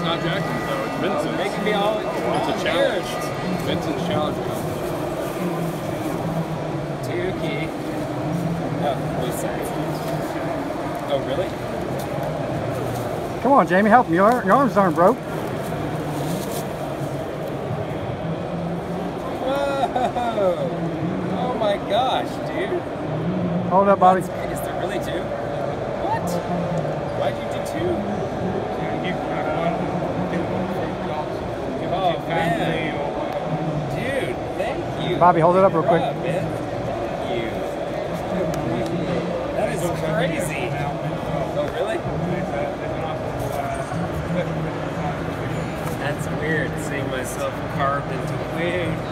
not jacking, so it's Vincent's. Making me all It's a challenge. Vincent's challenge. Dookie. Oh, both sides. Oh, really? Come on, Jamie, help me. Your arms aren't broke. Whoa! Oh my gosh, dude. Hold up, Bobby. Is there really two? What? Why'd you do two? Oh man. Dude, thank you. Bobby, hold it up real quick. Man. Thank you. That is crazy. Oh, really? That's weird, seeing myself carved into wood.